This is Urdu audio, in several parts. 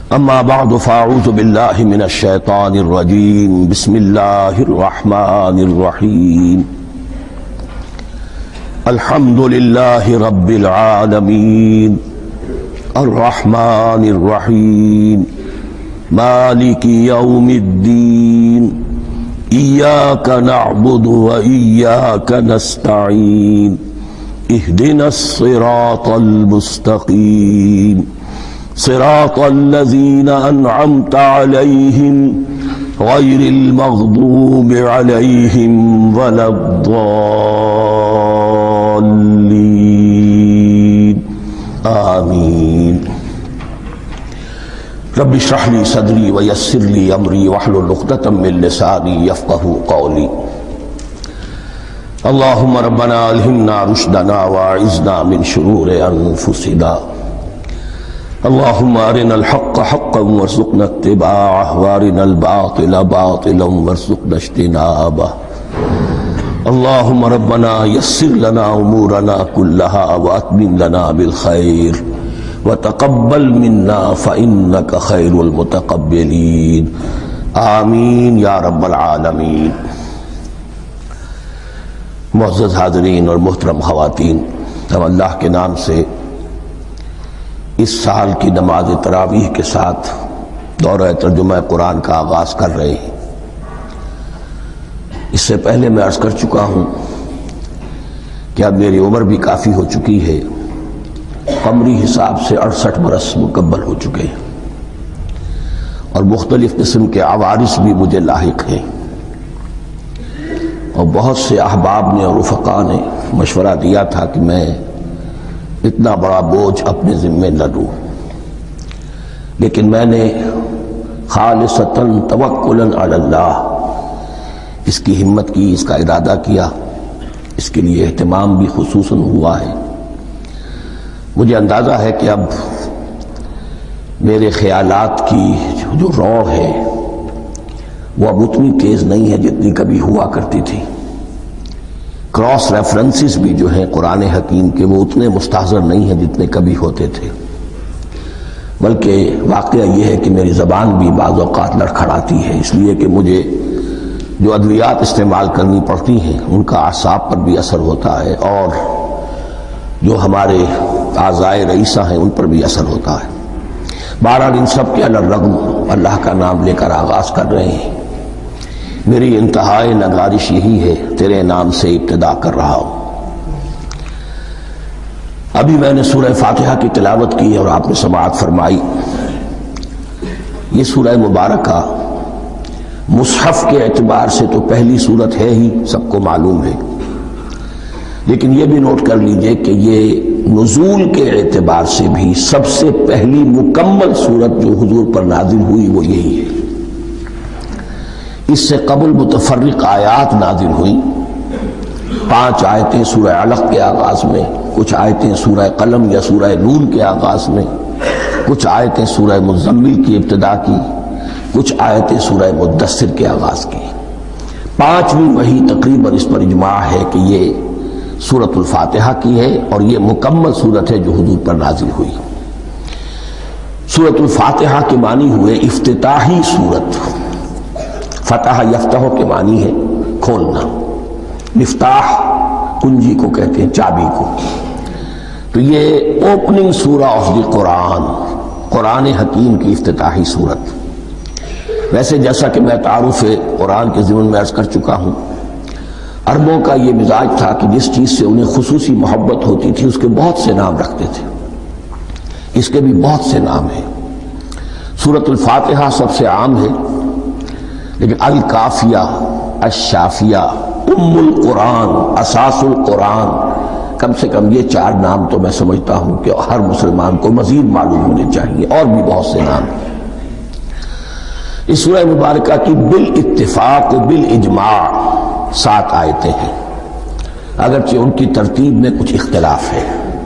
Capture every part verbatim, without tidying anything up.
اما بعد فاعوذ باللہ من الشیطان الرجیم بسم اللہ الرحمن الرحیم الحمد للہ رب العالمین الرحمن الرحیم مالک یوم الدین ایاک نعبد و ایاک نستعین اہدنا الصراط المستقیم صراط الذین انعمت علیہم غیر المغضوب علیہم ولا الضالین آمین۔ رب اشرح لی صدری ویسر لی امری واحلل عقدۃ من لسانی یفقہوا قولی۔ اللہم ربنا الہمنا رشدنا واعذنا من شرور انفسنا، اللہم ارنا الحق حقا وارزقنا اتباعہ وارنا الباطل باطلا وارزقنا اجتنابہ۔ اللہم ربنا یسر لنا امورنا کلہا واتمم لنا بالخیر وتقبل منا فإنک خیر المتقبلین، آمین یا رب العالمین۔ معزز حاضرین اور محترم خواتین، ہم اللہ کے نام سے اس سال کی نماز تراویح کے ساتھ دورہ ترجمہ قرآن کا آغاز کر رہے ہیں۔ اس سے پہلے میں عرض کر چکا ہوں کہ اب میری عمر بھی کافی ہو چکی ہے، قمری حساب سے اڑسٹھ برس مکمل ہو چکے ہیں، اور مختلف قسم کے عوارض بھی مجھے لاحق ہیں، اور بہت سے احباب نے اور رفقاء نے مشورہ دیا تھا کہ میں اتنا بڑا بوجھ اپنے ذمے نہ لوں، لیکن میں نے خالصتاً توکلاً علی اللہ اس کی ہمت کی، اس کا ارادہ کیا، اس کے لیے اہتمام بھی خصوصاً ہوا ہے۔ مجھے اندازہ ہے کہ اب میرے خیالات کی جو رو ہے وہ اب اتنی تیز نہیں ہے جتنی کبھی ہوا کرتی تھی۔ کراس ریفرنسز بھی جو ہیں قرآن حکیم کے وہ اتنے مستحضر نہیں ہیں جتنے کبھی ہوتے تھے، بلکہ واقعہ یہ ہے کہ میری زبان بھی بعض اوقات لڑکھڑاتی ہے، اس لیے کہ مجھے جو ادویات استعمال کرنی پڑتی ہیں ان کا اعصاب پر بھی اثر ہوتا ہے، اور جو ہمارے اعضائے رئیسہ ہیں ان پر بھی اثر ہوتا ہے۔ بہرحال ان سب کے علی الرغم اللہ کا نام لے کر آغاز کر رہے ہیں۔ میری انتہائی نگارش یہی ہے، تیرے نام سے ابتدا کر رہا ہوں۔ ابھی میں نے سورہ فاتحہ کی تلاوت کی اور آپ نے سماعت فرمائی۔ یہ سورہ مبارکہ مصحف کے اعتبار سے تو پہلی صورت ہے ہی، سب کو معلوم ہے، لیکن یہ بھی نوٹ کر لیجئے کہ یہ نزول کے اعتبار سے بھی سب سے پہلی مکمل صورت جو حضور پر نازل ہوئی وہ یہی ہے۔ اس سے قبل متفرق آیات نازل ہوئیں، پانچ آیتیں سورہ علق کے آغاز میں، کچھ آیتیں سورہ قلم یا سورہ نون کے آغاز میں، کچھ آیتیں سورہ مزمل کی ابتدا کی، کچھ آیتیں سورہ مدثر کے آغاز کی۔ پانچویں وحی تقریباً اس پر اجماع ہے کہ یہ سورۃ الفاتحہ کی ہے، اور یہ مکمل سورت ہے جو حضور پر نازل ہوئی۔ سورۃ الفاتحہ کے معنی ہوئے افتتاحی سورت، فتح یفتح کے معنی ہے کھولنا، مفتاح کنجی کو کہتے ہیں، چابی کو، تو یہ اوپننگ سورہ آف دی قرآن، قرآن حکیم کی افتتاحی صورت۔ ویسے جیسا کہ میں تعارف قرآن کے ضمن میں عرض کر چکا ہوں، عربوں کا یہ مزاج تھا کہ جس چیز سے انہیں خصوصی محبت ہوتی تھی اس کے بہت سے نام رکھتے تھے، اس کے بھی بہت سے نام ہیں۔ سورۃ الفاتحہ سب سے عام ہے، لیکن الکافیہ، الشافیہ، ام القرآن، اساس القرآن، کم سے کم یہ چار نام تو میں سمجھتا ہوں کہ ہر مسلمان کو مزید معلوم ہونے چاہیے، اور بھی بہت سے نام ہیں۔ اس سورہ مبارکہ کی بالاتفاق و بالاجماع سات آیتیں ہیں، اگرچہ ان کی ترتیب میں کچھ اختلاف ہے۔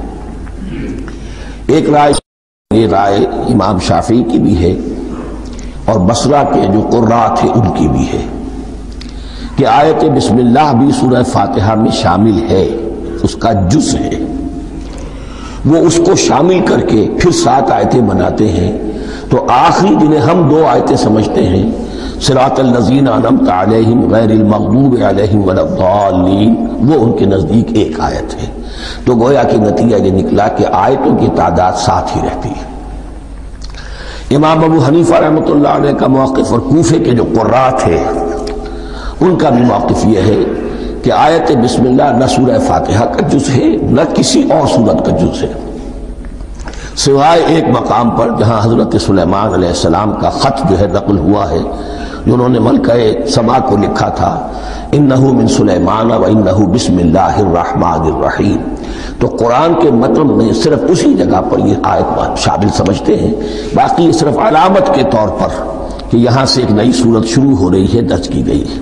ایک رائے یہ رائے امام شافعی کی بھی ہے، اور بصرہ کے جو قراء تھے ان کی بھی ہے، کہ آیت بسم اللہ بھی سورہ فاتحہ میں شامل ہے، اس کا جز ہے، وہ اس کو شامل کر کے پھر سات آیتیں بناتے ہیں۔ تو آخری جنہیں ہم دو آیتیں سمجھتے ہیں صراط الذین انعمت علیہم غیر المغضوب علیہم ولا الضالین، وہ ان کے نزدیک ایک آیت ہے۔ تو گویا کہ نتیجہ یہ نکلا کہ آیتوں کی تعداد ساتھ ہی رہتی ہے۔ امام ابو حنیفہ رحمۃ اللہ علیہ کا موقف اور کوفے کے جو قراء تھے ان کا بھی موقف یہ ہے کہ آیت بسم اللہ نہ سورہ فاتحہ کا جز ہے نہ کسی اور سورت کا جز ہے، سوائے ایک مقام پر جہاں حضرت سلیمان علیہ السلام کا خط جو ہے نقل ہوا ہے، جو انہوں نے ملکہ سبا کو لکھا تھا، انہو من سلیمان و انہو بسم اللہ الرحمن الرحیم۔ تو قرآن کے مطلب میں صرف اسی جگہ پر یہ آیت شامل سمجھتے ہیں، باقی یہ صرف علامت کے طور پر کہ یہاں سے ایک نئی سورت شروع ہو رہی ہے درج کی گئی ہے۔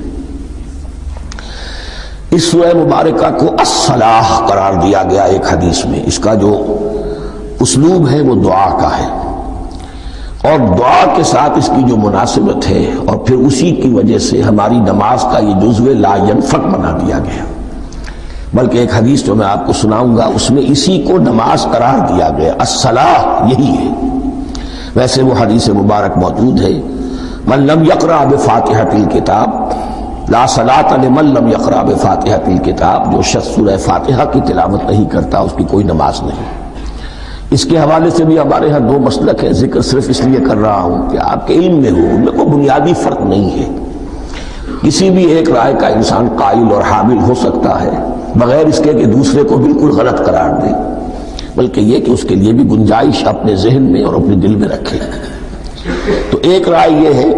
اس سورہ مبارکہ کو الصلاح قرار دیا گیا ایک حدیث میں، اس کا جو اسلوب ہے وہ دعا کا ہے، اور دعا کے ساتھ اس کی جو مناسبت ہے اور پھر اسی کی وجہ سے ہماری نماز کا یہ جزو لا ینفک بنا دیا گیا۔ بلکہ ایک حدیث جو میں آپ کو سناؤں گا اس میں اسی کو نماز قرار دیا گیا، الصلاح یہی ہے۔ ویسے وہ حدیث مبارک موجود ہے، من لم یقرأ بفاتحۃ الکتاب لا صلاۃ لمن لم یقرأ بفاتحۃ الکتاب، جو شخص سورہ فاتحہ کی تلاوت نہیں کرتا اس کی کوئی نماز نہیں۔ اس کے حوالے سے بھی ہمارے ہاں دو مسلک ہیں، ذکر صرف اس لیے کر رہا ہوں کہ آپ کے علم میں ہو، ان میں کوئی بنیادی فرق نہیں ہے۔ کسی بھی ایک رائے کا انسان قائل اور حامل ہو سکتا ہے بغیر اس کے کہ دوسرے کو بالکل غلط قرار دے، بلکہ یہ کہ اس کے لیے بھی گنجائش اپنے ذہن میں اور اپنے دل میں رکھے۔ تو ایک رائے یہ ہے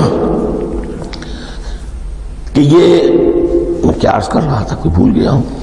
کہ یہ میں کیا عرض کر رہا تھا، کوئی بھول گیا ہوں۔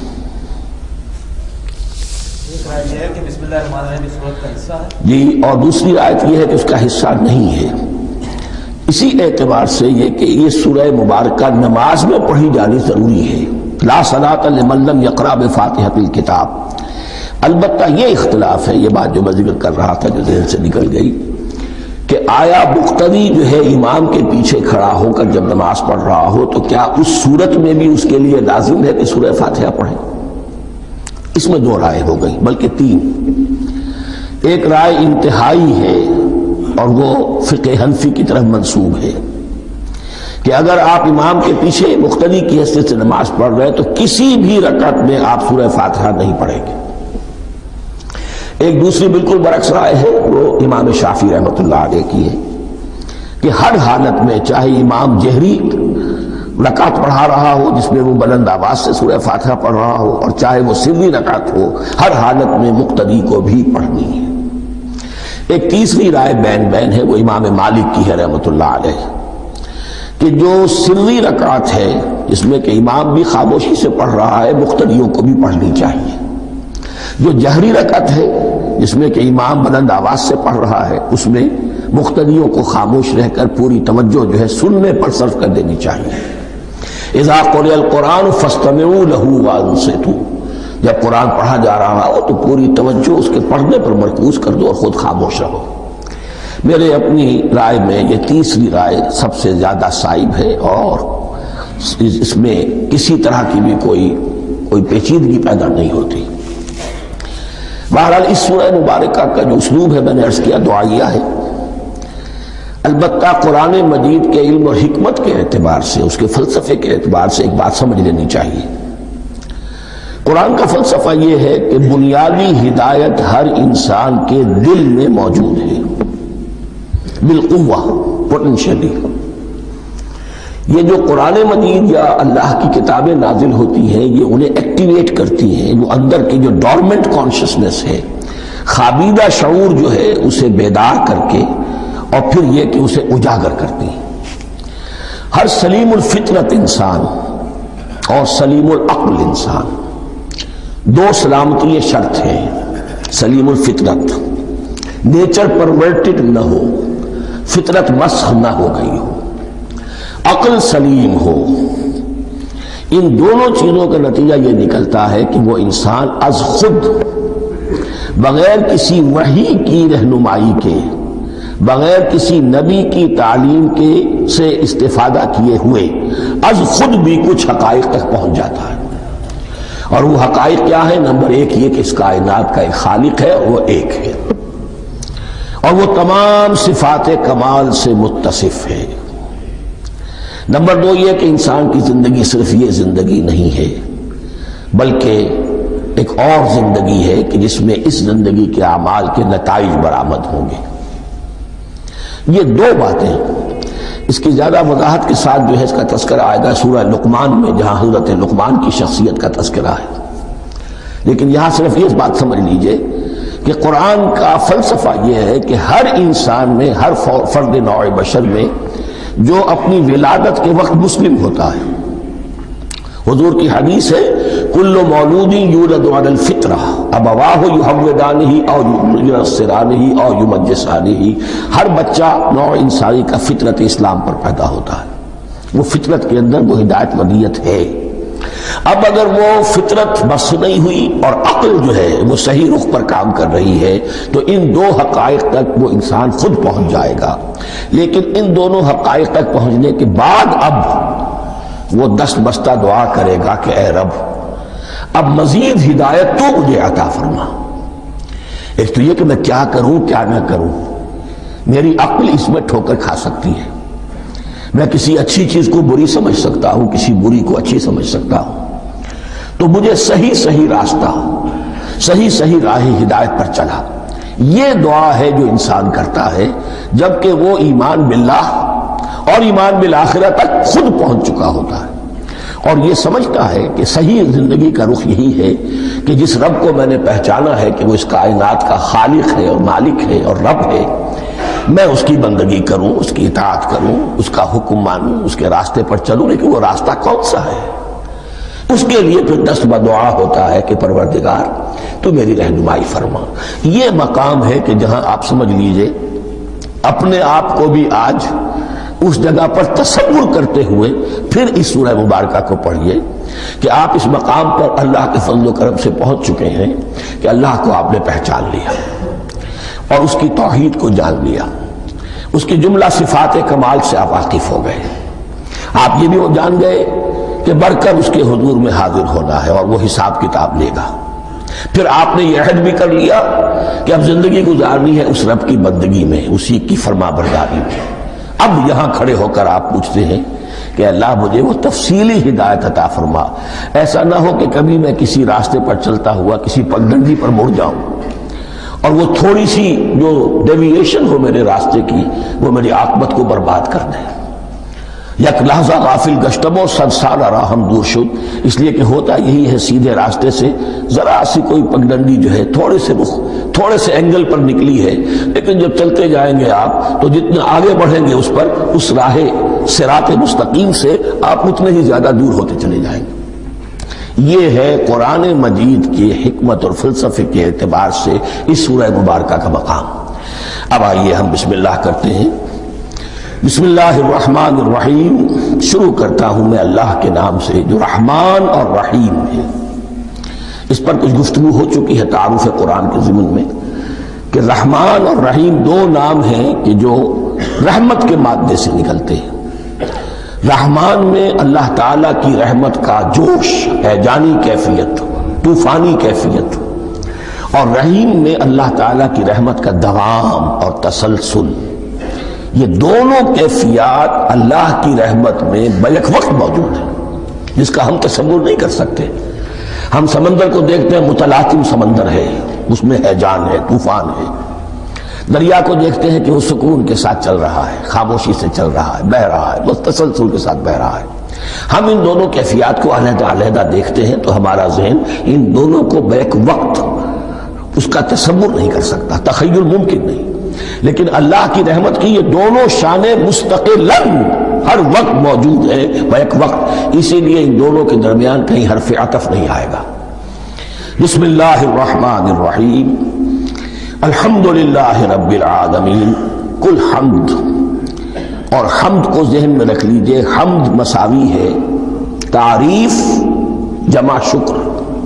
جی، اور دوسری آیت یہ ہے کہ اس کا حصہ نہیں ہے، اسی اعتبار سے یہ کہ یہ سورہ مبارکہ نماز میں پڑھی جانی ضروری ہے، لا صلاۃ لمن لم یقرأ بفاتحۃ الکتاب۔ البتہ یہ اختلاف ہے، یہ بات جو میں ذکر کر رہا تھا جو ذہن سے نکل گئی، کہ آیا مقتدی جو ہے امام کے پیچھے کھڑا ہو کر جب نماز پڑھ رہا ہو تو کیا اس صورت میں بھی اس کے لیے لازم ہے کہ سورہ فاتحہ پڑھے؟ اس میں دو رائے ہو گئی، بلکہ تین۔ ایک رائے انتہائی ہے اور وہ فقہ حنفی کی طرف منسوب ہے کہ اگر آپ امام کے پیچھے مقتدی کی حیثیت سے نماز پڑھ رہے ہیں تو کسی بھی رکعت میں آپ سورہ فاتحہ نہیں پڑھیں گے۔ ایک دوسری بالکل برعکس رائے ہے، وہ امام شافعی رحمۃ اللہ علیہ کی ہے کہ ہر حالت میں چاہے امام جہری رکعت پڑھا رہا ہو جس میں وہ بلند آواز سے سورہ فاتحہ پڑھ رہا ہو، اور چاہے وہ سری رکعت ہو، ہر حالت میں مقتدی کو بھی پڑھنی ہے۔ ایک تیسری رائے بین بین ہے، وہ امام مالک کی ہے رحمۃ اللہ علیہ، کہ جو سری رکعت ہے جس میں کہ امام بھی خاموشی سے پڑھ رہا ہے مقتدیوں کو بھی پڑھنی چاہیے، جو جہری رکعت ہے جس میں کہ امام بلند آواز سے پڑھ رہا ہے اس میں مقتدیوں کو خاموش رہ کر پوری توجہ جو ہے سننے پر صرف کر دینی چاہیے۔ اذا قرئ القرآن فاستمعوا له وانصتوا، جب قرآن پڑھا جا رہا ہو تو پوری توجہ اس کے پڑھنے پر مرکوز کر دو اور خود خاموش رہو۔ میرے اپنی رائے میں یہ تیسری رائے سب سے زیادہ صائب ہے اور اس میں کسی طرح کی بھی کوئی کوئی پیچیدگی پیدا نہیں ہوتی۔ بہرحال اس سورہ مبارکہ کا جو اسلوب ہے میں نے عرض کیا دعائیہ ہے، البتہ قرآن مجید کے علم اور حکمت کے اعتبار سے، اس کے فلسفے کے اعتبار سے ایک بات سمجھ لینی چاہیے۔ قرآن کا فلسفہ یہ ہے کہ بنیادی ہدایت ہر انسان کے دل میں موجود ہے، بالقوہ، پوٹینشلی۔ یہ جو قرآن مجید یا اللہ کی کتابیں نازل ہوتی ہیں یہ انہیں ایکٹیویٹ کرتی ہیں، جو اندر کی جو ڈورمنٹ کانشسنس ہے، خابیدہ شعور جو ہے اسے بیدار کر کے اور پھر یہ کہ اسے اجاگر کرتی ہیں۔ ہر سلیم الفطرت انسان اور سلیم العقل انسان، دو سلامتی شرط ہیں۔ سلیم الفطرت، نیچر پرورٹڈ نہ ہو، فطرت مسخ نہ ہو گئی ہو، عقل سلیم ہو، ان دونوں چیزوں کا نتیجہ یہ نکلتا ہے کہ وہ انسان از خود بغیر کسی وحی کی رہنمائی کے، بغیر کسی نبی کی تعلیم کے سے استفادہ کیے ہوئے از خود بھی کچھ حقائق تک پہنچ جاتا ہے۔ اور وہ حقائق کیا ہے؟ نمبر ایک یہ کہ اس کائنات کا ایک خالق ہے اور وہ ایک ہے، اور وہ تمام صفات کمال سے متصف ہے۔ نمبر دو یہ کہ انسان کی زندگی صرف یہ زندگی نہیں ہے، بلکہ ایک اور زندگی ہے کہ جس میں اس زندگی کے اعمال کے نتائج برآمد ہوں گے۔ یہ دو باتیں، اس کی زیادہ وضاحت کے ساتھ جو ہے اس کا تذکرہ آئے گا سورہ لقمان میں، جہاں حضرت لقمان کی شخصیت کا تذکرہ ہے۔ لیکن یہاں صرف یہ بات سمجھ لیجئے کہ قرآن کا فلسفہ یہ ہے کہ ہر انسان میں، ہر فرد نوع بشر میں جو اپنی ولادت کے وقت مسلم ہوتا ہے، حضور کی حدیث ہے کل مولود یولد علی الفطرہ ابواہ یحودانہ او ینصرانہ او یمجسانہ، ہر بچہ نوع انسانی کا فطرت اسلام پر پیدا ہوتا ہے، وہ فطرت کے اندر وہ ہدایت ودیت ہے۔ اب اگر وہ فطرت بس نہیں ہوئی اور عقل جو ہے وہ صحیح رخ پر کام کر رہی ہے تو ان دو حقائق تک وہ انسان خود پہنچ جائے گا۔ لیکن ان دونوں حقائق تک پہنچنے کے بعد اب وہ دست بستہ دعا کرے گا کہ اے رب اب مزید ہدایت تو مجھے عطا فرما۔ ایک تو یہ کہ میں کیا کروں کیا نہ کروں، میری عقل اس میں ٹھوکر کھا سکتی ہے، میں کسی اچھی چیز کو بری سمجھ سکتا ہوں، کسی بری کو اچھی سمجھ سکتا ہوں، تو مجھے صحیح صحیح راستہ، صحیح صحیح راہ ہدایت پر چلا۔ یہ دعا ہے جو انسان کرتا ہے جبکہ وہ ایمان باللہ اور ایمان بالآخرہ تک خود پہنچ چکا ہوتا ہے، اور یہ سمجھتا ہے کہ صحیح زندگی کا رخ یہی ہے کہ جس رب کو میں نے پہچانا ہے کہ وہ اس کائنات کا خالق ہے اور مالک ہے اور رب ہے، میں اس کی بندگی کروں، اس کی اطاعت کروں، اس کا حکم مانوں، اس کے راستے پر چلوں۔ لیکن وہ راستہ کون سا ہے؟ اس کے لیے پھر دست بدعا ہوتا ہے کہ پروردگار تو میری رہنمائی فرما۔ یہ مقام ہے کہ جہاں آپ سمجھ لیجئے اپنے آپ کو بھی آج اس جگہ پر تصور کرتے ہوئے پھر اس سورہ مبارکہ کو پڑھیے کہ آپ اس مقام پر اللہ کے فضل و کرم سے پہنچ چکے ہیں کہ اللہ کو آپ نے پہچان لیا اور اس کی توحید کو جان لیا، اس کی جملہ صفات کمال سے آپ واقف ہو گئے۔ آپ یہ بھی وہ جان گئے کہ بڑھ کر اس کے حضور میں حاضر ہونا ہے اور وہ حساب کتاب لے گا۔ پھر آپ نے یہ عہد بھی کر لیا کہ اب زندگی گزارنی ہے اس رب کی بندگی میں، اسی کی فرما برداری میں۔ اب یہاں کھڑے ہو کر آپ پوچھتے ہیں کہ اللہ مجھے وہ تفصیلی ہدایت عطا فرما، ایسا نہ ہو کہ کبھی میں کسی راستے پر چلتا ہوا کسی پگڈنڈی پر مڑ جاؤں اور وہ تھوڑی سی جو ڈیوییشن ہو میرے راستے کی وہ میری عاقبت کو برباد کر دے۔ یک لحظہ غافل گشتم و صد سال راہم دور شد، اس لیے کہ ہوتا یہی ہے سیدھے راستے سے ذرا سی کوئی پگڈنڈی جو ہے تھوڑے سے رخ تھوڑے سے اینگل پر نکلی ہے، لیکن جب چلتے جائیں گے آپ تو جتنے آگے بڑھیں گے اس پر اس راہ صراط مستقیم سے آپ اتنے ہی زیادہ دور ہوتے چلے جائیں گے۔ یہ ہے قرآن مجید کی حکمت اور فلسفے کے اعتبار سے اس سورہ مبارکہ کا مقام۔ اب آئیے ہم بسم اللہ کرتے ہیں۔ بسم اللہ الرحمن الرحیم، شروع کرتا ہوں میں اللہ کے نام سے جو رحمان اور رحیم ہے۔ اس پر کچھ گفتگو ہو چکی ہے تعارف قرآن کے ضمن میں کہ رحمان اور رحیم دو نام ہیں کہ جو رحمت کے مادے سے نکلتے ہیں۔ رحمان میں اللہ تعالیٰ کی رحمت کا جوش ہے، جانی کیفیت، طوفانی کیفیت، اور رحیم میں اللہ تعالیٰ کی رحمت کا دوام اور تسلسل۔ یہ دونوں کیفیات اللہ کی رحمت میں بیک وقت موجود ہیں جس کا ہم تصور نہیں کر سکتے۔ ہم سمندر کو دیکھتے ہیں، متلاطم سمندر ہے، اس میں ہیجان ہے، طوفان ہے۔ دریا کو دیکھتے ہیں کہ وہ سکون کے ساتھ چل رہا ہے، خاموشی سے چل رہا ہے، بہہ رہا ہے، بس تسلسل کے ساتھ بہہ رہا ہے۔ ہم ان دونوں کیفیات کو علیحدہ علیحدہ دیکھتے ہیں تو ہمارا ذہن ان دونوں کو بیک وقت اس کا تصور نہیں کر سکتا، تخیل ممکن نہیں۔ لیکن اللہ کی رحمت کی یہ دونوں شانیں مستقلاً ہر وقت موجود ہیں بیک وقت، اسی لیے ان دونوں کے درمیان کہیں حرف عطف نہیں آئے گا۔ بسم اللہ الرحمن الرحیم، الحمدللہ رب العالمین، کل حمد، اور حمد کو ذہن میں رکھ لیجئے، حمد مساوی ہے تعریف جمع شکر۔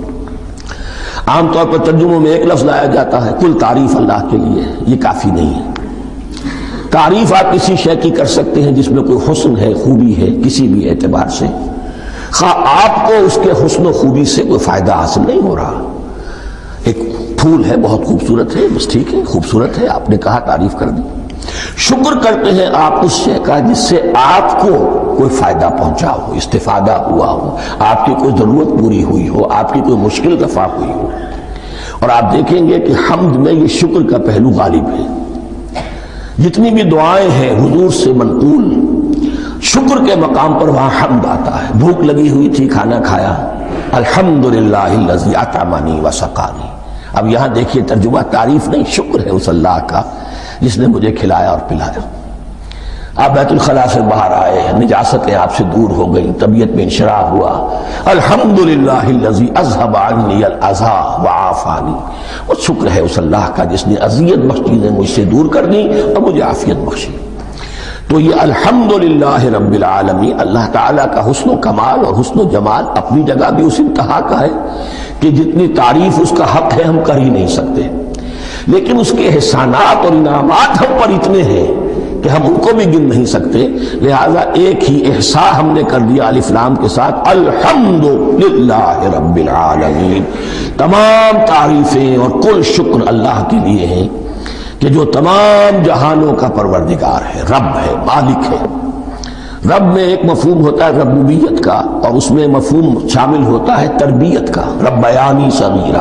عام طور پر ترجموں میں ایک لفظ لایا جاتا ہے، کل تعریف اللہ کے لیے، یہ کافی نہیں ہے۔ تعریف آپ کسی شے کی کر سکتے ہیں جس میں کوئی حسن ہے، خوبی ہے، کسی بھی اعتبار سے، خواہ آپ کو اس کے حسن و خوبی سے کوئی فائدہ حاصل نہیں ہو رہا۔ ایک پھول ہے بہت خوبصورت ہے، بس ٹھیک ہے، خوبصورت ہے، آپ نے کہا، تعریف کر دی۔ شکر کرتے ہیں آپ اس شے کا جس سے آپ کو کوئی فائدہ پہنچا ہو، استفادہ ہوا ہو، آپ کی کوئی ضرورت پوری ہوئی ہو، آپ کی کوئی مشکل رفع ہوئی ہو۔ اور آپ دیکھیں گے کہ حمد میں یہ شکر کا پہلو غالب ہے۔ جتنی بھی دعائیں ہیں حضور سے منقول، شکر کے مقام پر وہاں حمد آتا ہے۔ بھوک لگی ہوئی تھی، کھانا کھایا، الحمدللہ الذی اطعمنی وسقانی۔ اب یہاں دیکھیے ترجمہ، تعریف نہیں، شکر ہے اس اللہ کا جس نے مجھے کھلایا اور پلایا۔ آپ بیت الخلاء سے باہر آئے، نجاستیں آپ سے دور ہو گئیں، طبیعت میں انشراح ہوا، الحمدللہ الذی اذھب عنی الاذی وعافانی۔ اور شکر ہے اس اللہ کا جس نے اذیت بخش چیزیں مجھ سے دور کر دیں اور مجھے عافیت بخشی۔ تو یہ الحمدللہ رب العالمین اللہ تعالیٰ کا حسن و کمال اور حسن و جمال اپنی جگہ بھی اس انتہا کا ہے کہ جتنی تعریف اس کا حق ہے ہم کر ہی نہیں سکتے، لیکن اس کے احسانات اور انعامات ہم پر اتنے ہیں کہ ہم ان کو بھی گن نہیں سکتے۔ لہذا ایک ہی احساء ہم نے کر دیا الف لام کے ساتھ، الحمدللہ رب العالمین۔ تمام تعریفیں اور کل شکر اللہ کے لیے ہیں کہ جو تمام جہانوں کا پروردگار ہے، رب ہے، مالک ہے۔ رب میں ایک مفہوم ہوتا ہے ربوبیت کا، اور اس میں مفہوم شامل ہوتا ہے تربیت کا، ربیانی صغیرہ۔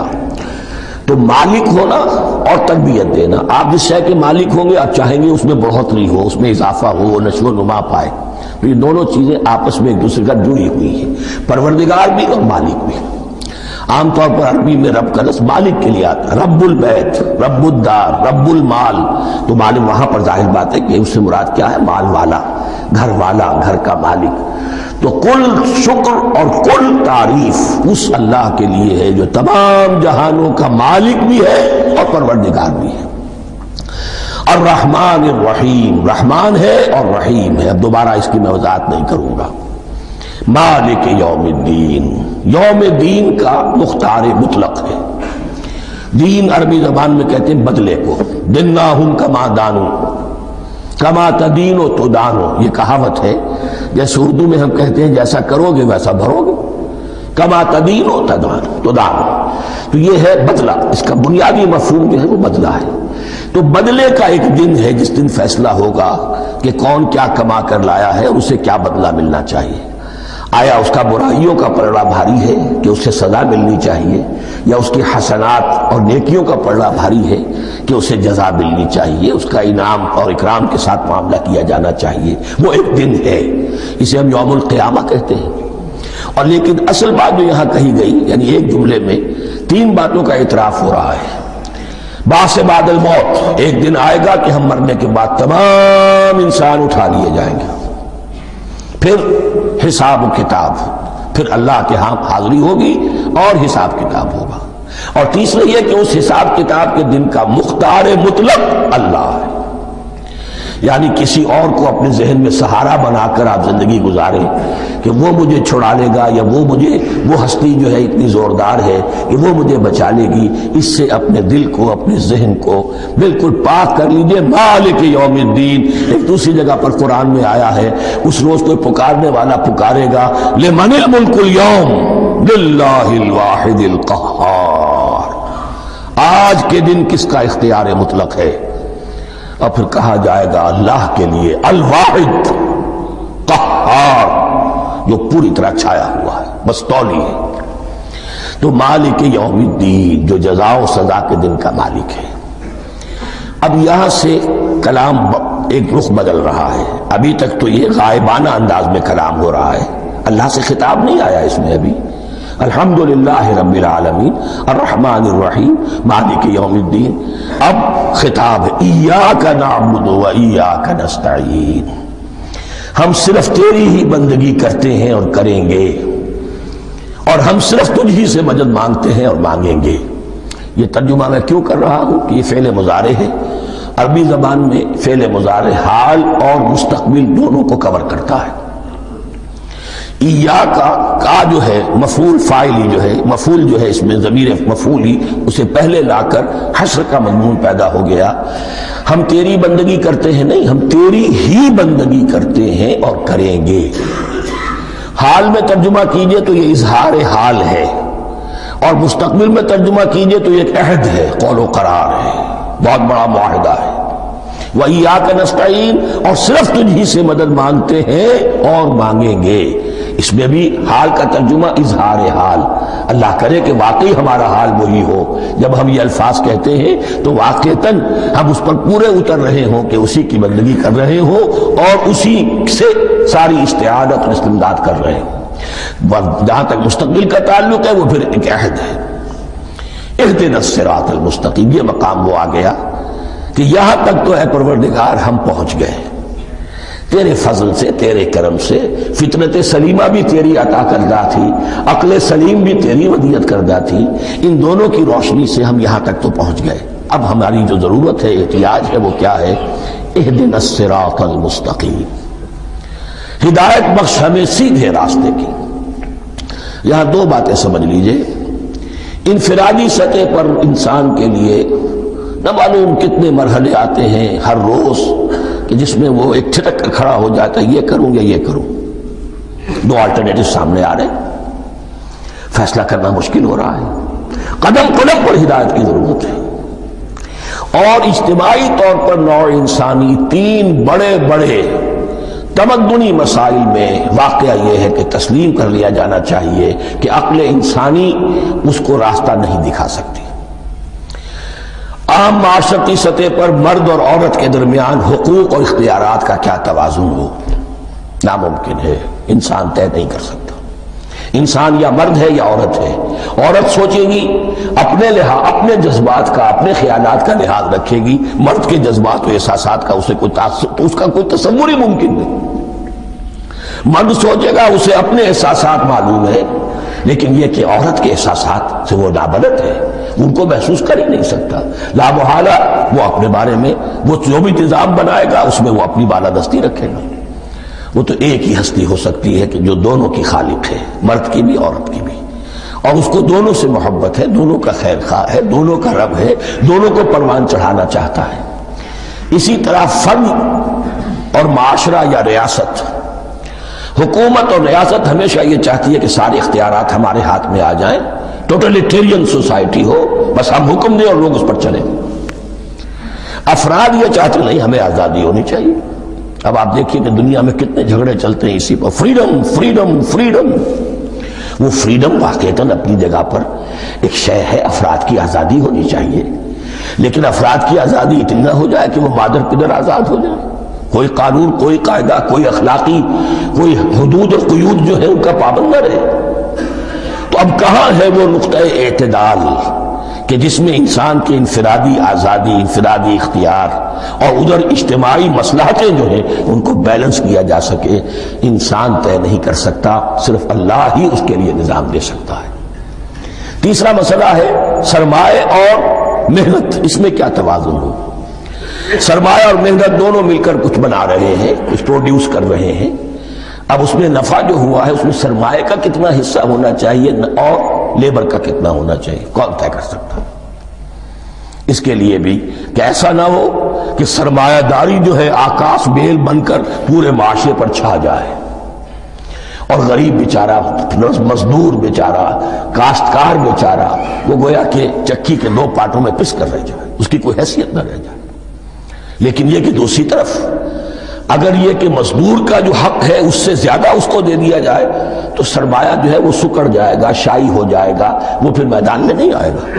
تو مالک ہونا اور تربیت دینا، آپ جس شے کے مالک ہوں گے آپ چاہیں گے اس میں بڑھوتری ہو، اس میں اضافہ ہو، نشو و نما پائے۔ تو یہ دونوں چیزیں آپس میں ایک دوسرے کا جڑی ہوئی ہیں، پروردگار بھی اور مالک بھی۔ عام طور پر عربی میں رب کا لفظ مالک کے لیے آتا ہے، رب البیت، رب الدار، رب المال۔ تو مالک وہاں پر ظاہر بات ہے کہ اس سے مراد کیا ہے، مال والا، گھر والا، گھر کا مالک۔ تو کل شکر اور کل تعریف اس اللہ کے لیے ہے جو تمام جہانوں کا مالک بھی ہے اور پروردگار بھی ہے۔ الرحمن الرحیم، رحمان ہے اور رحیم ہے۔ اب دوبارہ اس کی میں وضاحت نہیں کروں گا۔ مالک یوم الدین، یوم دین کا مختار مطلق ہے۔ دین عربی زبان میں کہتے ہیں بدلے کو، دناہم کما دانو کما تدینو تو دانو، یہ کہاوت ہے۔ جیسے اردو میں ہم کہتے ہیں جیسا کرو گے ویسا بھرو گے، کما تدینو تدانو تو دانو۔ تو یہ ہے بدلہ، اس کا بنیادی مفہوم جو ہے وہ بدلہ ہے۔ تو بدلے کا ایک دن ہے جس دن فیصلہ ہوگا کہ کون کیا کما کر لایا ہے اور اسے کیا بدلہ ملنا چاہیے۔ آیا اس کا برائیوں کا پلڑا بھاری ہے کہ اسے سزا ملنی چاہیے، یا اس کی حسنات اور نیکیوں کا پلڑا بھاری ہے کہ اسے جزا ملنی چاہیے، اس کا انعام اور اکرام کے ساتھ معاملہ کیا جانا چاہیے۔ وہ ایک دن ہے، اسے ہم یوم القیامہ کہتے ہیں۔ اور لیکن اصل بات جو یہاں کہی گئی، یعنی ایک جملے میں تین باتوں کا اعتراف ہو رہا ہے۔ بعث بعد الموت، ایک دن آئے گا کہ ہم مرنے کے بعد تمام انسان اٹھا لیے جائیں گے، پھر حساب و کتاب، پھر اللہ کے ہاں حاضری ہوگی اور حساب کتاب ہوگا۔ اور تیسرا یہ کہ اس حساب کتاب کے دن کا مختار مطلق اللہ ہے، یعنی کسی اور کو اپنے ذہن میں سہارا بنا کر آپ زندگی گزاریں کہ وہ مجھے چھڑا لے گا، یا وہ مجھے وہ ہستی جو ہے اتنی زوردار ہے کہ وہ مجھے بچا لے گی، اس سے اپنے دل کو، اپنے ذہن کو بالکل پاک کر لیجئے۔ مالک یوم الدین، ایک دوسری جگہ پر قرآن میں آیا ہے، اس روز کوئی پکارنے والا پکارے گا، لمن الملک اليوم للہ الواحد القہار، آج کے دن کس کا اختیار مطلق ہے؟ اور پھر کہا جائے گا اللہ کے لیے، الواحد قہار، جو پوری طرح چھایا ہوا ہے، مستولی ہے۔ تو مالک یوم الدین، جو جزا و سزا کے دن کا مالک ہے۔ اب یہاں سے کلام ایک رخ بدل رہا ہے۔ ابھی تک تو یہ غائبانہ انداز میں کلام ہو رہا ہے، اللہ سے خطاب نہیں آیا اس میں ابھی۔ الحمدللہ رب العالمین الرحمن الرحیم مالک یوم الدین۔ اب خطاب ہے، ایاک نعبد و ایاک نستعین، ہم صرف تیری ہی بندگی کرتے ہیں اور کریں گے، اور ہم صرف تجھ ہی سے مدد مانگتے ہیں اور مانگیں گے۔ یہ ترجمہ میں کیوں کر رہا ہوں کہ یہ فعل مضارع ہے۔ عربی زبان میں فعل مضارع حال اور مستقبل دونوں کو کور کرتا ہے۔ ایاکا کا جو ہے مفعول فاعلی جو ہے، مفعول جو ہے اس میں ضمیر مفعول ہی اسے پہلے لا کر حشر کا مضمون پیدا ہو گیا۔ ہم تیری بندگی کرتے ہیں نہیں، ہم تیری ہی بندگی کرتے ہیں اور کریں گے۔ حال میں ترجمہ کیجئے تو یہ اظہار حال ہے، اور مستقبل میں ترجمہ کیجئے تو یہ ایک عہد ہے، قول و قرار ہے، بہت بڑا معاہدہ ہے۔ وَإِيَّاكَ نَسْتَعِينُ، اور صرف تجھی سے مدد مانگتے ہیں اور مانگیں گے۔ اس میں بھی حال کا ترجمہ اظہار حال، اللہ کرے کہ واقعی ہمارا حال وہی ہو، جب ہم یہ الفاظ کہتے ہیں تو واقعتاً ہم اس پر پورے اتر رہے ہوں کہ اسی کی بندگی کر رہے ہوں اور اسی سے ساری استعانت اور استمداد کر رہے ہوں۔ جہاں تک مستقبل کا تعلق ہے وہ پھر ایک عہد ہے، اہدنا الصراط المستقیم، یہ مقام وہ آ گیا کہ یہاں تک تو اے پروردگار ہم پہنچ گئے، تیرے فضل سے، تیرے کرم سے، فطرت سلیمہ بھی تیری عطا کردہ تھی، عقل سلیم بھی تیری ودیعت کردہ تھی، ان دونوں کی روشنی سے ہم یہاں تک تو پہنچ گئے۔ اب ہماری جو ضرورت ہے، احتیاج ہے، وہ کیا ہے؟ اہدنا الصراط المستقیم، ہدایت بخش ہمیں سیدھے راستے کی۔ یہاں دو باتیں سمجھ لیجئے، انفرادی سطح پر انسان کے لیے نہ معلوم کتنے مرحلے آتے ہیں ہر روز کہ جس میں وہ ایک چھٹک کر کھڑا ہو جاتا ہے، یہ کروں یا یہ کروں، دو آلٹرنیٹو سامنے آ رہے ہیں، فیصلہ کرنا مشکل ہو رہا ہے، قدم قدم پر ہدایت کی ضرورت ہے۔ اور اجتماعی طور پر نوع انسانی تین بڑے بڑے تمدنی مسائل میں واقعہ یہ ہے کہ تسلیم کر لیا جانا چاہیے کہ عقل انسانی اس کو راستہ نہیں دکھا سکتی۔ عام معاشرتی سطح پر مرد اور عورت کے درمیان حقوق اور اختیارات کا کیا توازن ہو، ناممکن ہے، انسان طے نہیں کر سکتا۔ انسان یا مرد ہے یا عورت ہے، عورت سوچے گی اپنے لحاظ اپنے جذبات کا، اپنے خیالات کا لحاظ رکھے گی، مرد کے جذبات و احساسات کا اسے کوئی تعصب تو اس کا کوئی تصور ہی ممکن نہیں۔ مرد سوچے گا اسے اپنے احساسات معلوم ہے، لیکن یہ کہ عورت کے احساسات سے وہ نابلد ہے، ان کو محسوس کر ہی نہیں سکتا، لا محالہ وہ اپنے بارے میں وہ جو بھی نظام بنائے گا اس میں وہ اپنی بالادستی رکھے گا۔ وہ تو ایک ہی ہستی ہو سکتی ہے کہ جو دونوں کی خالق ہے، مرد کی بھی عورت کی بھی، اور اس کو دونوں سے محبت ہے، دونوں کا خیر خواہ ہے، دونوں کا رب ہے، دونوں کو پروان چڑھانا چاہتا ہے۔ اسی طرح فرد اور معاشرہ یا ریاست، حکومت اور ریاست ہمیشہ یہ چاہتی ہے کہ سارے اختیارات ہمارے ہاتھ میں آ جائیں، ٹوٹلیٹیرین سوسائٹی ہو، بس ہم حکم دیں اور لوگ اس پر چلیں۔ افراد یہ چاہتے نہیں، ہمیں آزادی ہونی چاہیے۔ اب آپ دیکھیے کہ دنیا میں کتنے جھگڑے چلتے ہیں اسی پر، فریڈم فریڈم فریڈم۔ وہ فریڈم واقعتاً اپنی جگہ پر ایک شے ہے، افراد کی آزادی ہونی چاہیے، لیکن افراد کی آزادی اتنی نہ ہو جائے کہ وہ مادر پدر آزاد ہو جائے، کوئی قانون، کوئی قاعدہ، کوئی اخلاقی کوئی حدود اور قیود جو ہے ان کا پابند نہ رہے۔ تو اب کہاں ہے وہ نقطہ اعتدال کہ جس میں انسان کی انفرادی آزادی، انفرادی اختیار اور ادھر اجتماعی مصلحتیں جو ہیں ان کو بیلنس کیا جا سکے؟ انسان طے نہیں کر سکتا، صرف اللہ ہی اس کے لیے نظام دے سکتا ہے۔ تیسرا مسئلہ ہے سرمایہ اور محنت، اس میں کیا توازن ہو؟ سرمایہ اور محنت دونوں مل کر کچھ بنا رہے ہیں، کچھ پروڈیوس کر رہے ہیں، اب اس میں نفع جو ہوا ہے اس میں سرمایہ کا کتنا حصہ ہونا چاہیے اور لیبر کا کتنا ہونا چاہیے، کون طے کر سکتا؟ اس کے لیے بھی کہ ایسا نہ ہو کہ سرمایہ داری جو ہے آکاش بیل بن کر پورے معاشرے پر چھا جائے اور غریب بیچارہ، مزدور بیچارہ، کاشتکار بیچارہ وہ گویا کہ چکی کے دو پارٹوں میں پس کر رہ جائے، اس کی کوئی حیثیت نہ رہ جائے۔ لیکن یہ کہ دوسری طرف اگر یہ کہ مزدور کا جو حق ہے اس سے زیادہ اس کو دے دیا جائے تو سرمایہ جو ہے وہ سکڑ جائے گا، شائی ہو جائے گا، وہ پھر میدان میں نہیں آئے گا۔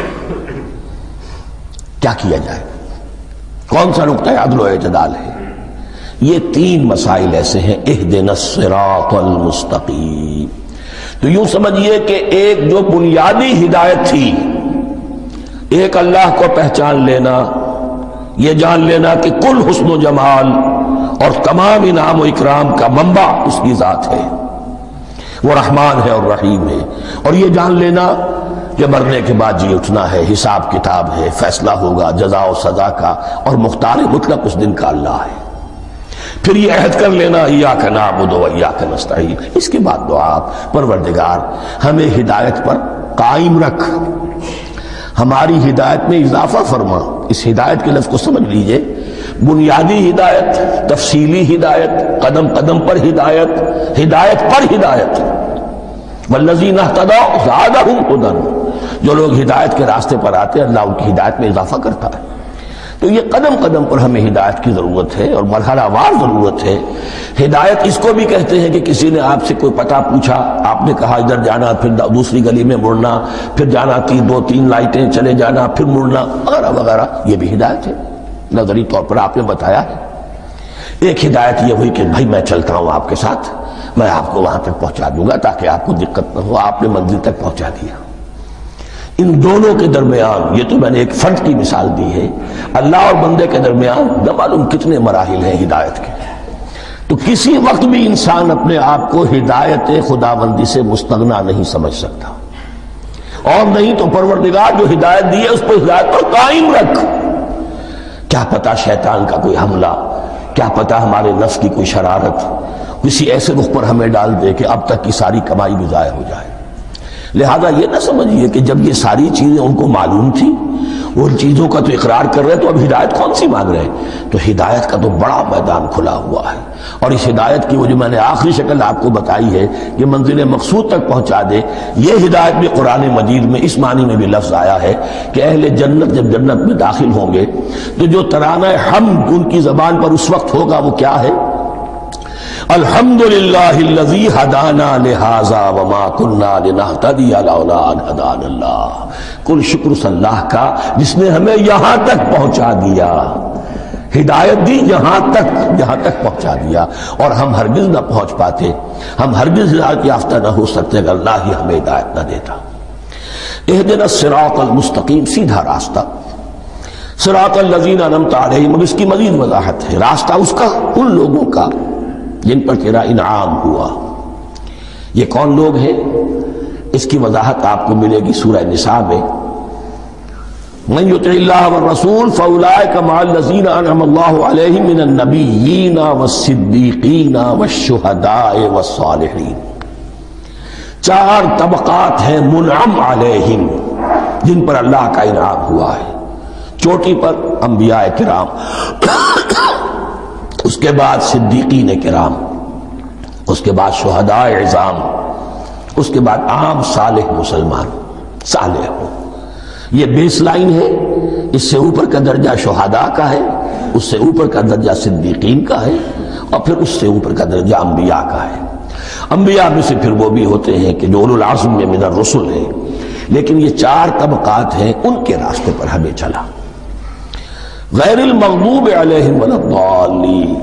کیا کیا جائے؟ کون سا نقطہ عدل و اعتدال ہے؟ یہ تین مسائل ایسے ہیں، اہدنا الصراط المستقیم۔ تو یوں سمجھیے کہ ایک جو بنیادی ہدایت تھی، ایک اللہ کو پہچان لینا، یہ جان لینا کہ کل حسن و جمال اور تمام انعام و اکرام کا منبع اس کی ذات ہے، وہ رحمان ہے اور رحیم ہے، اور یہ جان لینا کہ مرنے کے بعد جی اٹھنا ہے، حساب کتاب ہے، فیصلہ ہوگا جزا و سزا کا، اور مختار مطلق اس دن کا اللہ ہے۔ پھر یہ عہد کر لینا ایاک نعبد و ایاک نستعین۔ اس کے بعد دعا، پروردگار ہمیں ہدایت پر قائم رکھ، ہماری ہدایت میں اضافہ فرما۔ اس ہدایت کے لفظ کو سمجھ لیجئے، بنیادی ہدایت، تفصیلی ہدایت، قدم قدم پر ہدایت، ہدایت پر ہدایت۔ والذین اہتدوا زادہم ہدی، جو لوگ ہدایت کے راستے پر آتے ہیں اللہ ان کی ہدایت میں اضافہ کرتا ہے۔ تو یہ قدم قدم پر ہمیں ہدایت کی ضرورت ہے اور مرحلہ وار ضرورت ہے۔ ہدایت اس کو بھی کہتے ہیں کہ کسی نے آپ سے کوئی پتہ پوچھا، آپ نے کہا ادھر جانا، پھر دوسری گلی میں مڑنا، پھر جانا تین دو تین لائٹیں چلے جانا، پھر مڑنا وغیرہ وغیرہ، یہ بھی ہدایت ہے، نظری طور پر آپ نے بتایا ہے۔ ایک ہدایت یہ ہوئی کہ بھائی میں چلتا ہوں آپ کے ساتھ، میں آپ کو وہاں تک پہنچا دوں گا تاکہ آپ کو دقت نہ ہو، آپ نے منزل تک پہنچا دیا۔ ان دونوں کے درمیان، یہ تو میں نے ایک فرد کی مثال دی ہے، اللہ اور بندے کے درمیان نہ معلوم کتنے مراحل ہیں ہدایت کے۔ تو کسی وقت بھی انسان اپنے آپ کو ہدایت خداوندی سے مستغنا نہیں سمجھ سکتا، اور نہیں تو پروردگار جو ہدایت دی ہے اس پر ہدایت پر قائم رکھ۔ کیا پتہ شیطان کا کوئی حملہ، کیا پتہ ہمارے نفس کی کوئی شرارت کسی ایسے رخ پر ہمیں ڈال دے کہ اب تک کی ساری کمائی بھی ضائع ہو جائے۔ لہذا یہ نہ سمجھیے کہ جب یہ ساری چیزیں ان کو معلوم تھی، وہ ان چیزوں کا تو اقرار کر رہے تو اب ہدایت کون سی مانگ رہے ہیں؟ تو ہدایت کا تو بڑا میدان کھلا ہوا ہے، اور اس ہدایت کی وہ جو میں نے آخری شکل آپ کو بتائی ہے کہ منزل مقصود تک پہنچا دے، یہ ہدایت بھی قرآن مجید میں اس معنی میں بھی لفظ آیا ہے کہ اہل جنت جب جنت میں داخل ہوں گے تو جو ترانہ حمد ان کی زبان پر اس وقت ہوگا وہ کیا ہے؟ الحمدللہ الذی ہدانا لہذا وما کننا لنہتدی لولا ان ہدانا اللہ۔ کل شکر اس اللہ کا جس نے ہمیں یہاں تک پہنچا دیا، ہدایت دی یہاں تک، یہاں تک پہنچا دیا، اور ہم ہرگز نہ پہنچ پاتے، ہم ہرگز ہدایت یافتہ نہ ہو سکتے اگر اللہ ہی ہمیں ہدایت نہ دیتا۔ اہدنا الصراط المستقیم، سیدھا راستہ، صراط الذین انعمت علیہم، اب اس کی مزید وضاحت ہے، راستہ اس کا ان لوگوں کا جن پر تیرا انعام ہوا۔ یہ کون لوگ ہیں؟ اس کی وضاحت آپ کو ملے گی سورہ نساء میں، من یطع اللہ والرسول فاولئک مع الذین انعم اللہ علیہم من النبیین والصدیقین والشہداء والصالحین۔ چار طبقات ہیں منعم علیہم جن پر اللہ کا انعام ہوا ہے۔ چوٹی پر انبیاء کرام، اس کے بعد صدیقین کرام، اس کے بعد شہداء عظام، اس کے بعد عام صالح مسلمان، صالح ہو۔ یہ بیس لائن ہے، اس سے اوپر کا درجہ شہداء کا ہے، اس سے اوپر کا درجہ صدیقین کا ہے، اور پھر اس سے اوپر کا درجہ انبیاء کا ہے۔ انبیاء میں سے پھر وہ بھی ہوتے ہیں کہ جو اولو العزم میں من الرسل ہیں، لیکن یہ چار طبقات ہیں، ان کے راستے پر ہمیں چلا۔ غیر المغضوب علیہم ولا الضالین،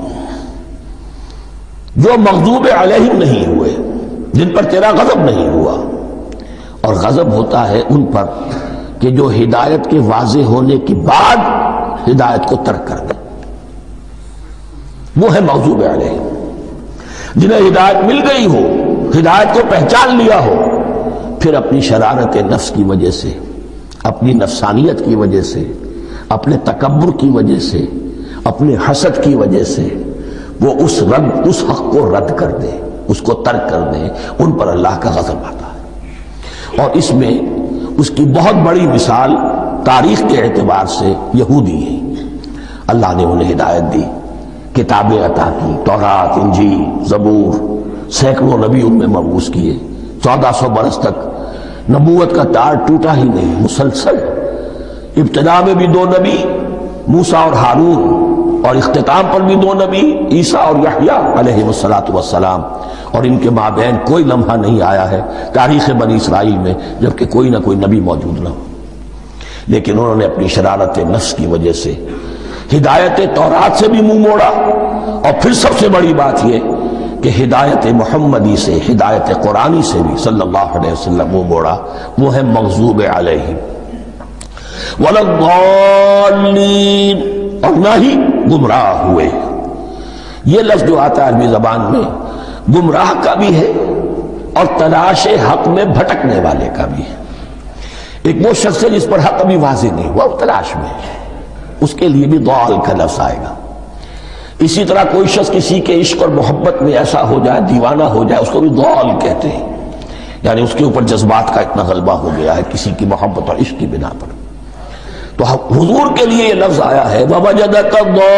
جو مغضوب علیہم نہیں ہوئے، جن پر تیرا غضب نہیں ہوا، اور غضب ہوتا ہے ان پر کہ جو ہدایت کے واضح ہونے کے بعد ہدایت کو ترک کر دے، وہ ہے مغضوب علیہم۔ جنہیں ہدایت مل گئی ہو، ہدایت کو پہچان لیا ہو، پھر اپنی شرارت نفس کی وجہ سے، اپنی نفسانیت کی وجہ سے، اپنے تکبر کی وجہ سے، اپنے حسد کی وجہ سے وہ اس رد اس حق کو رد کر دے، اس کو ترک کر دے، ان پر اللہ کا غضب آتا ہے۔ اور اس میں اس کی بہت بڑی مثال تاریخ کے اعتبار سے یہودی ہیں۔ اللہ نے انہیں ہدایت دی، کتابیں عطا کی، تورات، انجیل، زبور، سینکڑوں نبی ان میں مبعوث کیے، چودہ سو برس تک نبوت کا تار ٹوٹا ہی نہیں، مسلسل۔ ابتدا میں بھی دو نبی، موسیٰ اور ہارون، اور اختتام پر بھی دو نبی، عیسیٰ اور یحییٰ علیہ السلام، اور ان کے مابین کوئی لمحہ نہیں آیا ہے تاریخ بنی اسرائیل میں جبکہ کوئی نہ کوئی نبی موجود نہ ہو۔ لیکن انہوں نے اپنی شرارت نفس کی وجہ سے ہدایت تورات سے بھی منہ موڑا، اور پھر سب سے بڑی بات یہ کہ ہدایت محمدی سے، ہدایت قرآنی سے بھی صلی اللہ علیہ وسلم منہ موڑا، وہ ہے مغضوب علیہم ولا الضالین، اور نہ ہی گمراہ ہوئے۔ یہ لفظ جو آتا ہے عربی زبان میں گمراہ کا بھی ہے اور تلاش حق میں بھٹکنے والے کا بھی ہے۔ ایک وہ شخص ہے جس پر حق ابھی واضح نہیں ہوا، وہ تلاش میں ہے، اس کے لیے بھی ضال کا لفظ آئے گا۔ اسی طرح کوئی شخص کسی کے عشق اور محبت میں ایسا ہو جائے، دیوانہ ہو جائے، اس کو بھی ضال کہتے ہیں، یعنی اس کے اوپر جذبات کا اتنا غلبہ ہو گیا ہے کسی کی محبت اور عشق کی بنا پر۔ تو حضور کے لیے یہ لفظ آیا ہے وَوَجَدَكَ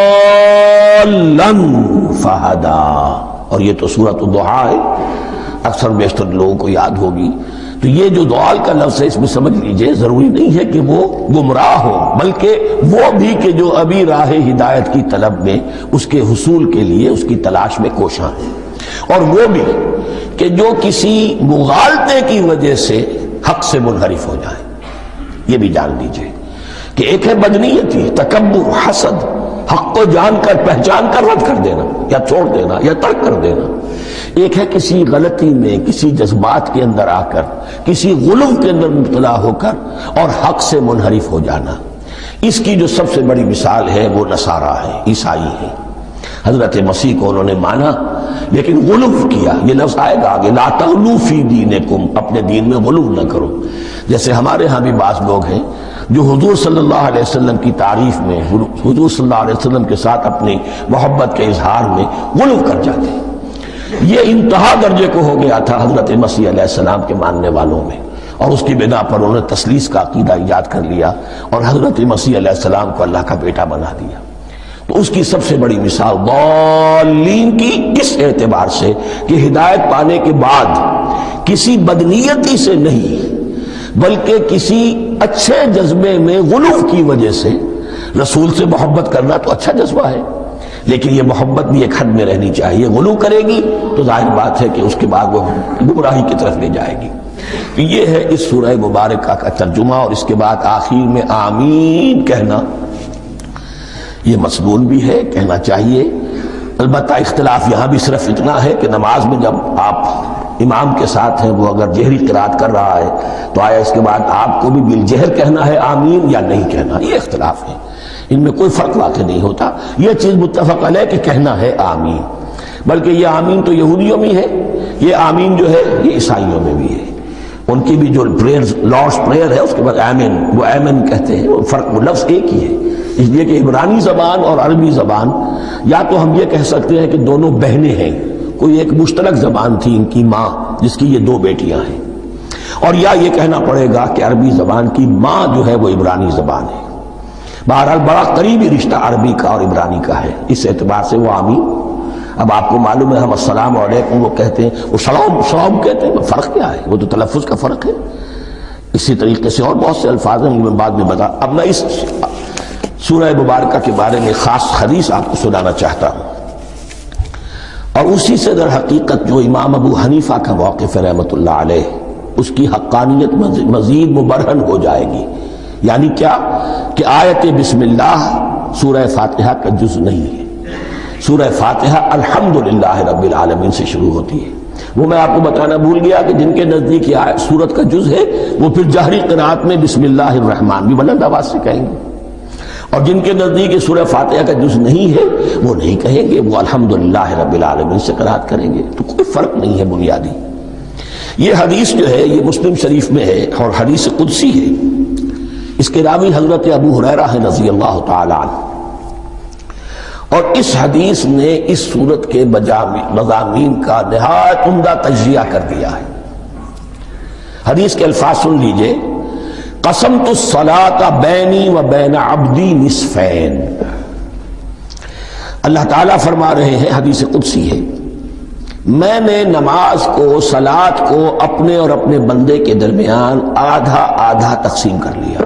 ضَالًّا فَهَدَىٰ، اور یہ تو سورۃ الضحیٰ ہے، اکثر بیشتر لوگوں کو یاد ہوگی۔ تو یہ جو ضلال کا لفظ ہے اس میں سمجھ لیجئے ضروری نہیں ہے کہ وہ گمراہ ہو، بلکہ وہ بھی کہ جو ابھی راہ ہدایت کی طلب میں اس کے حصول کے لیے اس کی تلاش میں کوشاں ہیں، اور وہ بھی کہ جو کسی مغالطے کی وجہ سے حق سے منحرف ہو جائیں۔ یہ بھی جان لیجئے کہ ایک ہے بدنیتی، تکبر، حسد، حق کو جان کر پہچان کر رد کر دینا یا چھوڑ دینا یا ترک کر دینا، ایک ہے کسی غلطی میں، کسی جذبات کے اندر آ کر، کسی غلو کے اندر مبتلا ہو کر اور حق سے منحرف ہو جانا۔ اس کی جو سب سے بڑی مثال ہے وہ نصارہ ہے، عیسائی ہے۔ حضرت مسیح کو انہوں نے مانا لیکن غلو کیا، یہ لفظ آئے گا آگے، لا تغلو فی دینکم، اپنے دین میں غلو نہ کرو۔ جیسے ہمارے ہاں بھی بعض لوگ ہیں جو حضور صلی اللہ علیہ وسلم کی تعریف میں، حضور صلی اللہ علیہ وسلم کے ساتھ اپنی محبت کے اظہار میں غلو کر جاتے ہیں۔ یہ انتہا درجے کو ہو گیا تھا حضرت مسیح علیہ السلام کے ماننے والوں میں، اور اس کی بنا پر انہوں نے تثلیث کا عقیدہ ایجاد کر لیا اور حضرت مسیح علیہ السلام کو اللہ کا بیٹا بنا دیا۔ تو اس کی سب سے بڑی مثال ضالین کی اس اعتبار سے کہ ہدایت پانے کے بعد کسی بدنیتی سے نہیں بلکہ کسی اچھے جذبے میں غلو کی وجہ سے، رسول سے محبت کرنا تو اچھا جذبہ ہے لیکن یہ محبت بھی ایک حد میں رہنی چاہیے، غلو کرے گی تو ظاہر بات ہے کہ اس کے بعد وہ گمراہی کی طرف لے جائے گی۔ تو یہ ہے اس سورہ مبارکہ کا ترجمہ، اور اس کے بعد آخر میں آمین کہنا یہ مسنون بھی ہے، کہنا چاہیے۔ البتہ اختلاف یہاں بھی صرف اتنا ہے کہ نماز میں جب آپ امام کے ساتھ ہیں، وہ اگر جہری قرات کر رہا ہے تو آیا اس کے بعد آپ کو بھی بالجہر کہنا ہے آمین یا نہیں کہنا، یہ اختلاف ہے، ان میں کوئی فرق واقع نہیں ہوتا۔ یہ چیز متفق علیہ کہ کہنا ہے آمین، بلکہ یہ آمین تو یہودیوں میں ہے، یہ آمین جو ہے یہ عیسائیوں میں بھی ہے۔ ان کی بھی جو پریئر لارڈس پریئر ہے اس کے بعد آمین، وہ آمین کہتے ہیں، وہ فرق وہ لفظ ایک ہی ہے، اس لیے کہ عبرانی زبان اور عربی زبان، یا تو ہم یہ کہہ سکتے ہیں کہ دونوں بہنیں ہیں، کوئی ایک مشترک زبان تھی ان کی ماں جس کی یہ دو بیٹیاں ہیں، اور یا یہ کہنا پڑے گا کہ عربی زبان کی ماں جو ہے وہ عبرانی زبان ہے۔ بہرحال بڑا قریبی رشتہ عربی کا اور عبرانی کا ہے، اس اعتبار سے وہ آمین۔ اب آپ کو معلوم ہے ہم السلام علیکم وہ کہتے ہیں، وہ سلام سلام کہتے ہیں، فرق کیا ہے؟ وہ تو تلفظ کا فرق ہے۔ اسی طریقے سے اور بہت سے الفاظ ہیں، میں بعد میں بتا۔ اب میں اس سورہ مبارکہ کے بارے میں خاص حدیث آپ کو سنانا چاہتا ہوں، اور اسی سے در حقیقت جو امام ابو حنیفہ کا موقف ہے رحمۃ اللہ علیہ، اس کی حقانیت مزید مبرہن ہو جائے گی۔ یعنی کیا کہ آیت بسم اللہ سورہ فاتحہ کا جز نہیں ہے، سورہ فاتحہ الحمدللہ رب العالمین سے شروع ہوتی ہے۔ وہ میں آپ کو بتانا بھول گیا کہ جن کے نزدیک یہ سورت کا جز ہے وہ پھر جہری قرات میں بسم اللہ الرحمن بھی بلند آواز سے کہیں گے، اور جن کے نزدیک یہ سورہ فاتحہ کا جز نہیں ہے وہ نہیں کہیں گے، وہ الحمدللہ رب العالمین سے قرات کریں گے۔ تو کوئی فرق نہیں ہے بنیادی۔ یہ حدیث جو ہے یہ مسلم شریف میں ہے اور حدیث قدسی ہے، اس کے راوی حضرت ابو ہریرہ ہے رضی اللہ تعالی عنہ، اور اس حدیث نے اس صورت کے مضامین کا نہایت عمدہ تجزیہ کر دیا ہے۔ حدیث کے الفاظ سن لیجئے، قسمت الصلاۃ بینی و بین عبدی نصفین۔ اللہ تعالیٰ فرما رہے ہیں، حدیث قدسی ہے، میں نے نماز کو، صلاۃ کو اپنے اور اپنے بندے کے درمیان آدھا آدھا تقسیم کر لیا۔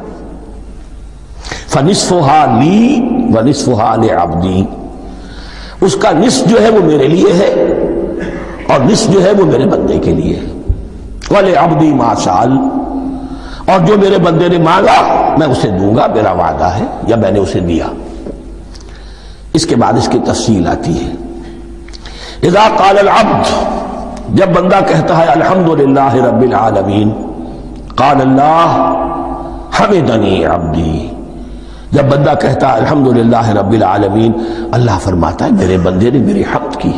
فَنِصْفُهَا لِي وَنِصْفُهَا لِعَبْدِي، اس کا نصف جو ہے وہ میرے لیے ہے اور نصف جو ہے وہ میرے بندے کے لیے ہے۔ وَلِعَبْدِي مَا سَأَلَ، اور جو میرے بندے نے مانگا میں اسے دوں گا، میرا وعدہ ہے یا میں نے اسے دیا۔ اس کے بعد اس کی تفصیل آتی ہے، اذا قال العبد، جب بندہ کہتا ہے الحمدللہ رب العالمین، قال اللہ حمدنی عبدی، جب بندہ کہتا ہے الحمدللہ رب العالمین، اللہ فرماتا ہے میرے بندے نے میری حمد کی۔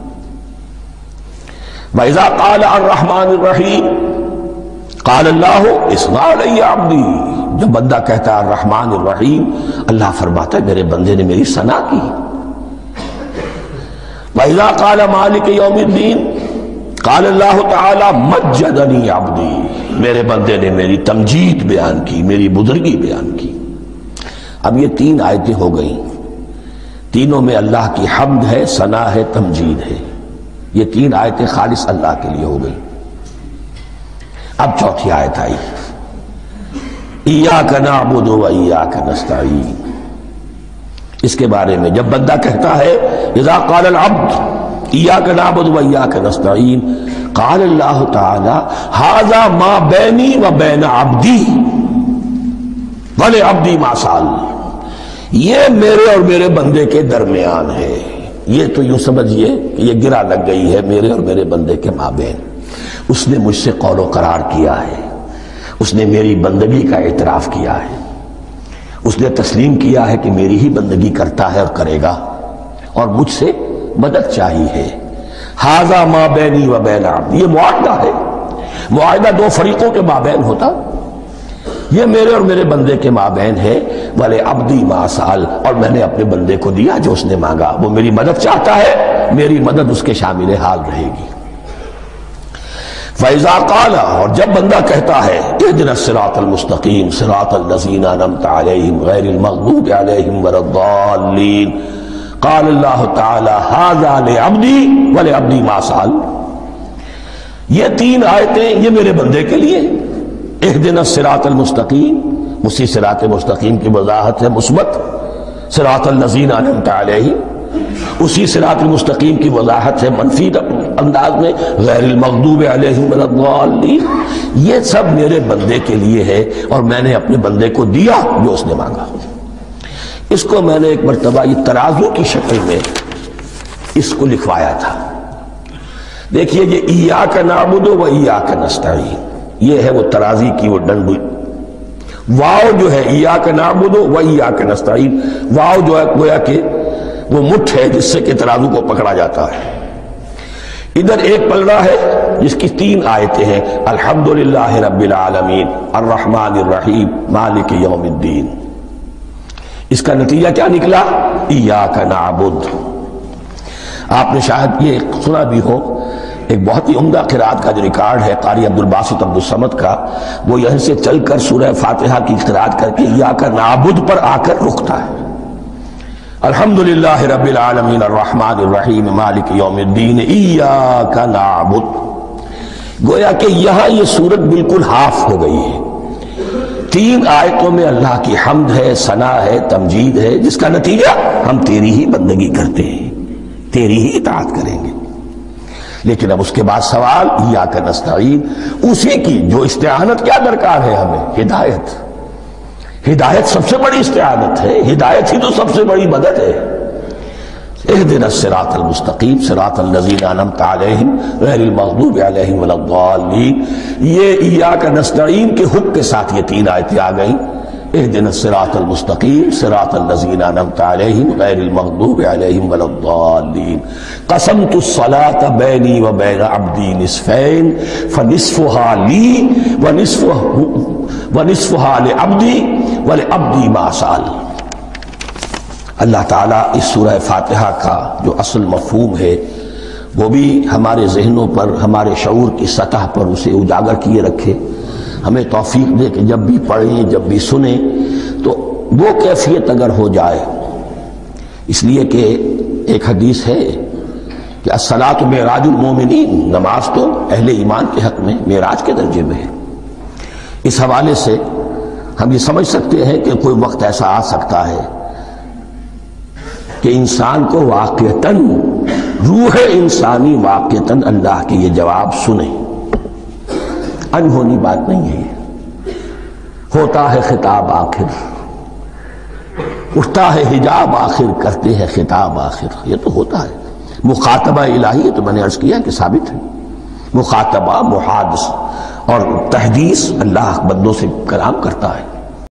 وَإِذَا قَالَ الرَّحْمَنِ الرَّحِيمِ قَالَ اللَّهُ اثْنَى عَلَيَّ عَبْدِي، جب بندہ کہتا ہے الرحمن الرحیم، اللہ فرماتا ہے میرے بندے نے میری ثنا کی۔ وَإِذَا قَالَ مَالِكَ يَوْمِ الدِّينِ قَالَ اللَّهُ تَعَالَى مَجَّدَنِي عَبْدِي، میرے بندے نے میری تمجید بیان کی، میری بزرگی بیان کی۔ اب یہ تین آیتیں ہو گئیں، تینوں میں اللہ کی حمد ہے، ثنا ہے، تمجید ہے، یہ تین آیتیں خالص اللہ کے لیے ہو گئیں۔ اب چوتھی آیت آئی، ایاک نعبد و ایاک نستعین۔ اس کے بارے میں جب بندہ کہتا ہے اذا قال العبد ایاک نعبد و ایاک نستعین، قال اللہ تعالی ھذا ما بینی و بین عبدی ولعبدی ما سأل، یہ میرے اور میرے بندے کے درمیان ہے۔ یہ تو یوں سمجھئے کہ یہ گرا لگ گئی ہے میرے اور میرے بندے کے مابین۔ اس نے مجھ سے قول و قرار کیا ہے، اس نے میری بندگی کا اعتراف کیا ہے، اس نے تسلیم کیا ہے کہ میری ہی بندگی کرتا ہے اور کرے گا، اور مجھ سے مدد چاہیے ہے۔ ھذا ما بینی و بین عبدی، یہ معاہدہ ہے، معاہدہ دو فریقوں کے مابین ہوتا، یہ میرے اور میرے بندے کے مابین ہے۔ وَلِعَبْدِي مَا سَأَلَ، اور میں نے اپنے بندے کو دیا جو اس نے مانگا، وہ میری مدد چاہتا ہے، میری مدد اس کے شامل حال رہے گی۔ فَإِذَا قَالَ، اور جب بندہ کہتا ہے اهْدِنَا الصِّرَاطَ الْمُسْتَقِيمَ صِرَاطَ الَّذِينَ أَنْعَمْتَ عَلَيْهِمْ غَيْرِ الْمَغْضُوبِ عَلَيْهِمْ وَلَا الضَّالِّينَ، قال اللہ تعالی ھذا لعبدی ولعبدی ما سأل، یہ تین آیتیں یہ میرے بندے کے لیے، اهدنا الصراط المستقیم، اسی صراط مستقیم کی وضاحت ہے مثبت، صراط الذین انعمت علیہم، اسی صراط المستقیم کی وضاحت ہے منفی انداز میں، غیر المغضوب علیہم ولا الضالین، یہ سب میرے بندے کے لیے ہے اور میں نے اپنے بندے کو دیا جو اس نے مانگا۔ اس کو میں نے ایک مرتبہ یہ ترازو کی شکل میں اس کو لکھوایا تھا۔ دیکھیے یہ ایاک نعبد و ایاک نستعین، یہ ہے وہ ترازی کی وہ ڈنڈی، واو جو ہے ایاک نعبد و ایاک نستعین، واو جو ہے گویا کہ وہ مٹھ ہے جس سے کہ ترازو کو پکڑا جاتا ہے۔ ادھر ایک پلڑا ہے جس کی تین آیتیں ہیں، الحمدللہ رب العالمین الرحمن الرحیم مالک یوم الدین۔ اس کا نتیجہ کیا نکلا؟ ایاک نعبد۔ آپ نے شاید یہ سنا بھی ہو، ایک بہت ہی عمدہ قرات کا جو ریکارڈ ہے قاری عبدالباسط عبدالصمد کا، وہ یہیں سے چل کر سورہ فاتحہ کی قرات کر کے ایاک نعبد پر آ کر رکتا ہے، الحمدللہ رب العالمین الرحمن الرحیم مالک یوم الدین ایاک نعبد۔ گویا کہ یہاں یہ صورت بالکل ہاف ہو گئی ہے، تین آیتوں میں اللہ کی حمد ہے، ثنا ہے، تمجید ہے، جس کا نتیجہ ہم تیری ہی بندگی کرتے ہیں، تیری ہی اطاعت کریں گے۔ لیکن اب اس کے بعد سوال ایاک نستعین، اسی کی جو استعانت کیا درکار ہے ہمیں؟ ہدایت۔ ہدایت سب سے بڑی استعانت ہے، ہدایت ہی تو سب سے بڑی مدد ہے۔ اهدنا الصراط المستقیم صراط الذین انعمت علیہم غیر المغضوب علیہم ولا الضالین، یہ ایاک نستعین کے حکم کے ساتھ یہ تین آیتیں آ گئیں، اهدنا الصراط المستقیم صراط الذین انعمت علیہم غیر المغضوب علیہم ولا الضالین، قسمت الصلاة بینی و بین عبدی نصفین فنصفها لی ونصفها لعبدی ولعبدی ما سأل۔ اللہ تعالیٰ اس سورہ فاتحہ کا جو اصل مفہوم ہے وہ بھی ہمارے ذہنوں پر، ہمارے شعور کی سطح پر اسے اجاگر کیے رکھے، ہمیں توفیق دے کہ جب بھی پڑھیں جب بھی سنیں تو وہ کیفیت اگر ہو جائے، اس لیے کہ ایک حدیث ہے کہ الصلاۃ معراج المومنین، نماز تو اہل ایمان کے حق میں معراج کے درجے میں ہے۔ اس حوالے سے ہم یہ سمجھ سکتے ہیں کہ کوئی وقت ایسا آ سکتا ہے کہ انسان کو واقعتاً، روح انسانی واقعتاً اللہ کے یہ جواب سنے، انہونی بات نہیں ہے یہ، ہوتا ہے خطاب آخر، اٹھتا ہے حجاب آخر، کرتے ہیں خطاب آخر، یہ تو ہوتا ہے۔ مخاطبہ الہی تو میں نے عرض کیا کہ ثابت ہے، مخاطبہ، محادث اور تحدیث اللہ بندوں سے کلام کرتا ہے۔